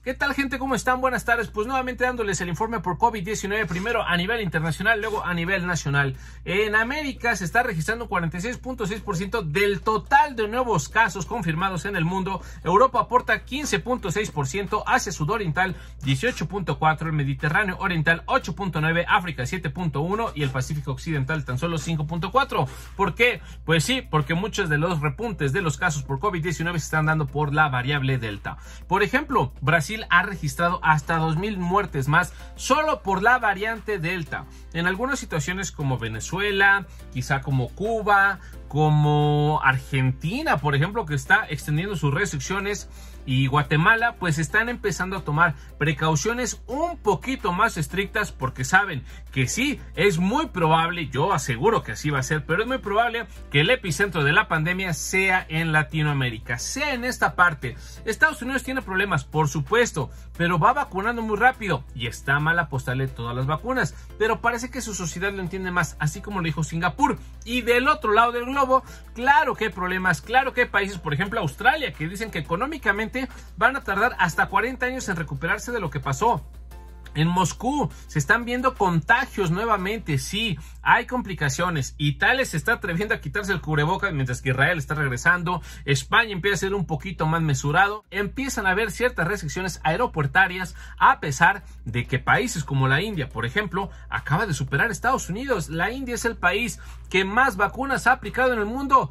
¿Qué tal, gente? ¿Cómo están? Buenas tardes. Pues nuevamente dándoles el informe por COVID-19, primero a nivel internacional, luego a nivel nacional. En América se está registrando 46.6% del total de nuevos casos confirmados en el mundo. Europa aporta 15.6%, Asia Sudoriental 18.4%, el Mediterráneo Oriental 8.9%, África 7.1% y el Pacífico Occidental tan solo 5.4%. ¿Por qué? Pues sí, porque muchos de los repuntes de los casos por COVID-19 se están dando por la variable Delta. Por ejemplo, Brasil ha registrado hasta 2,000 muertes más solo por la variante Delta. En algunas situaciones como Venezuela, quizá como Cuba, como Argentina, por ejemplo, que está extendiendo sus restricciones, y Guatemala, pues están empezando a tomar precauciones un poquito más estrictas porque saben que sí, es muy probable, yo aseguro que así va a ser, pero es muy probable que el epicentro de la pandemia sea en Latinoamérica, sea en esta parte. Estados Unidos tiene problemas, por supuesto, pero va vacunando muy rápido y está mal apostarle todas las vacunas, pero parece que su sociedad lo entiende más, así como lo dijo Singapur. Y del otro lado del globo, claro que hay problemas, claro que hay países, por ejemplo Australia, que dicen que económicamente van a tardar hasta 40 años en recuperarse de lo que pasó. En Moscú se están viendo contagios nuevamente, sí, hay complicaciones. Italia se está atreviendo a quitarse el cubrebocas mientras que Israel está regresando. España empieza a ser un poquito más mesurado. Empiezan a haber ciertas restricciones aeropuertarias a pesar de que países como la India, por ejemplo, acaba de superar a Estados Unidos. La India es el país que más vacunas ha aplicado en el mundo.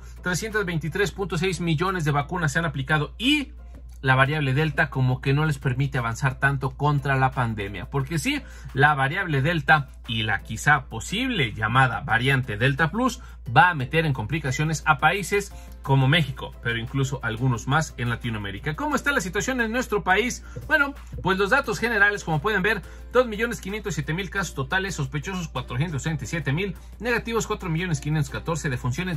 323.6 millones de vacunas se han aplicado y la variable Delta como que no les permite avanzar tanto contra la pandemia. Porque sí, la variable Delta y la quizá posible llamada variante Delta Plus va a meter en complicaciones a países como México, pero incluso algunos más en Latinoamérica. ¿Cómo está la situación en nuestro país? Bueno, pues los datos generales, como pueden ver, 2.507.000 casos totales, sospechosos 437.000, negativos 4.514.000, defunciones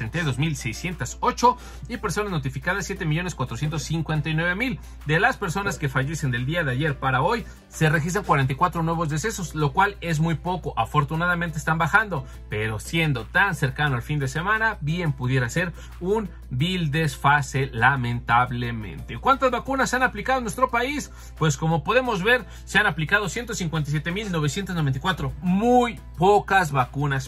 232.608 y personas notificadas 7.459.000. De las personas que fallecen del día de ayer para hoy, se registran 44 nuevos decesos, lo cual es muy poco. Afortunadamente están bajando, pero siendo tan cercano al fin de semana, bien pudiera ser un vil desfase, lamentablemente. ¿Cuántas vacunas se han aplicado en nuestro país? Pues como podemos ver, se han aplicado 157.994. Muy pocas vacunas,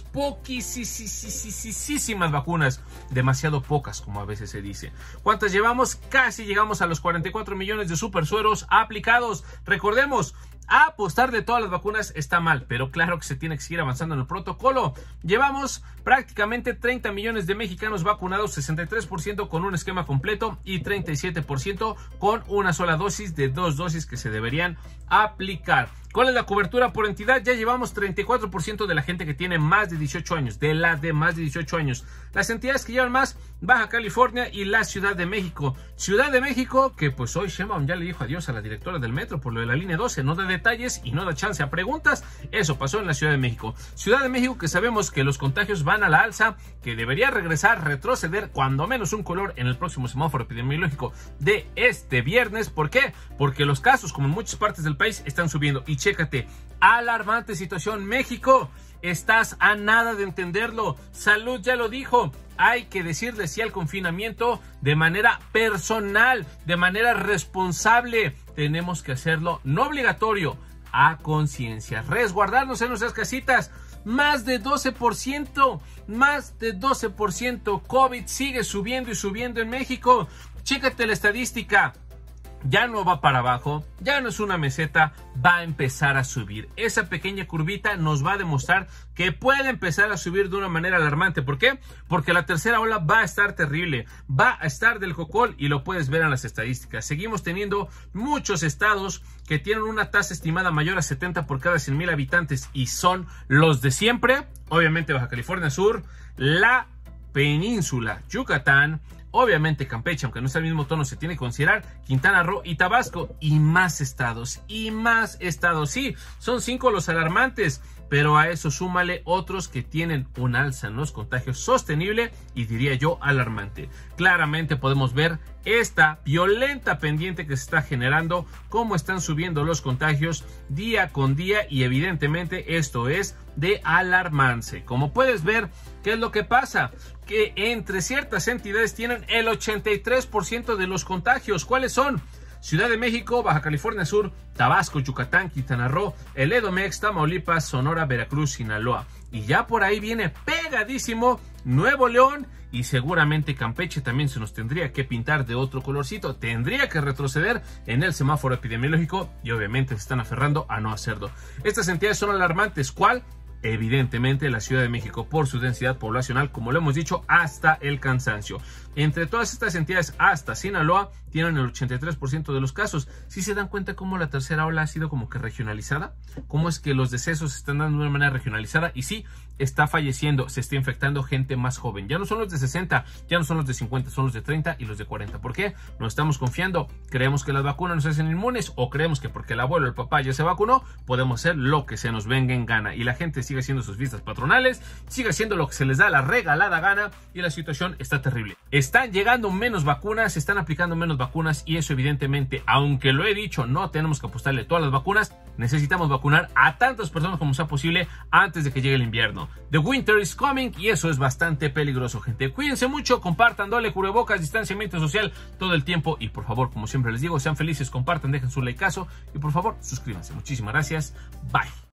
poquísimas vacunas, demasiado pocas, como a veces se dice. ¿Cuántas llevamos? Casi llegamos a los 44 millones de supersueros aplicados. Recordemos, apostar de todas las vacunas está mal, pero claro que se tiene que seguir avanzando en el protocolo. Llevamos prácticamente 30 millones de mexicanos vacunados, 63% con un esquema completo y 37% con una sola dosis de 2 dosis que se deberían aplicar. ¿Cuál es la cobertura por entidad? Ya llevamos 34% de la gente que tiene más de 18 años, de más de 18 años. Las entidades que llevan más, Baja California y la Ciudad de México. Ciudad de México, que pues hoy Sheinbaum ya le dijo adiós a la directora del metro por lo de la línea 12, no da detalles y no da chance a preguntas. Eso pasó en la Ciudad de México. Ciudad de México, que sabemos que los contagios van a la alza, que debería retroceder cuando menos un color en el próximo semáforo epidemiológico de este viernes. ¿Por qué? Porque los casos, como en muchas partes del país, están subiendo. Y chécate, alarmante situación. México, estás a nada de entenderlo. Salud ya lo dijo. Hay que decirle sí al confinamiento de manera personal, de manera responsable. Tenemos que hacerlo no obligatorio, a conciencia. Resguardarnos en nuestras casitas. Más de 12%, COVID sigue subiendo y subiendo en México. Chécate la estadística. Ya no va para abajo, ya no es una meseta, va a empezar a subir. Esa pequeña curvita nos va a demostrar que puede empezar a subir de una manera alarmante. ¿Por qué? Porque la tercera ola va a estar terrible, va a estar del cocol y lo puedes ver en las estadísticas. Seguimos teniendo muchos estados que tienen una tasa estimada mayor a 70 por cada 100,000 habitantes y son los de siempre. Obviamente Baja California Sur, la península Yucatán, obviamente Campeche, aunque no es el mismo tono, se tiene que considerar Quintana Roo y Tabasco, y más estados, sí, son 5 los alarmantes, pero a eso súmale otros que tienen un alza en los contagios sostenible y diría yo alarmante. Claramente podemos ver esta violenta pendiente que se está generando, cómo están subiendo los contagios día con día y evidentemente esto es de alarmarse. Como puedes ver, ¿qué es lo que pasa? Que entre ciertas entidades tienen el 83% de los contagios. ¿Cuáles son? Ciudad de México, Baja California Sur, Tabasco, Yucatán, Quintana Roo, el Edomex, Tamaulipas, Sonora, Veracruz, Sinaloa. Y ya por ahí viene pegadísimo Nuevo León y seguramente Campeche también se nos tendría que pintar de otro colorcito. Tendría que retroceder en el semáforo epidemiológico y obviamente se están aferrando a no hacerlo. Estas entidades son alarmantes. ¿Cuál? Evidentemente la Ciudad de México por su densidad poblacional, como lo hemos dicho, hasta el cansancio. Entre todas estas entidades, hasta Sinaloa, tienen el 83% de los casos. ¿Sí se dan cuenta cómo la tercera ola ha sido como que regionalizada? ¿Cómo es que los decesos se están dando de una manera regionalizada? Y sí, está falleciendo, se está infectando gente más joven. Ya no son los de 60, ya no son los de 50, son los de 30 y los de 40. ¿Por qué? No estamos confiando. Creemos que las vacunas nos hacen inmunes o creemos que porque el abuelo o el papá ya se vacunó, podemos hacer lo que se nos venga en gana. Y la gente sigue haciendo sus fiestas patronales, sigue haciendo lo que se les da la regalada gana y la situación está terrible. Están llegando menos vacunas, se están aplicando menos vacunas y eso evidentemente, aunque lo he dicho, no tenemos que apostarle todas las vacunas, necesitamos vacunar a tantas personas como sea posible antes de que llegue el invierno. The winter is coming y eso es bastante peligroso, gente. Cuídense mucho, compartan, doble cubrebocas, distanciamiento social todo el tiempo y por favor, como siempre les digo, sean felices, compartan, dejen su likeazo y por favor, suscríbanse. Muchísimas gracias. Bye.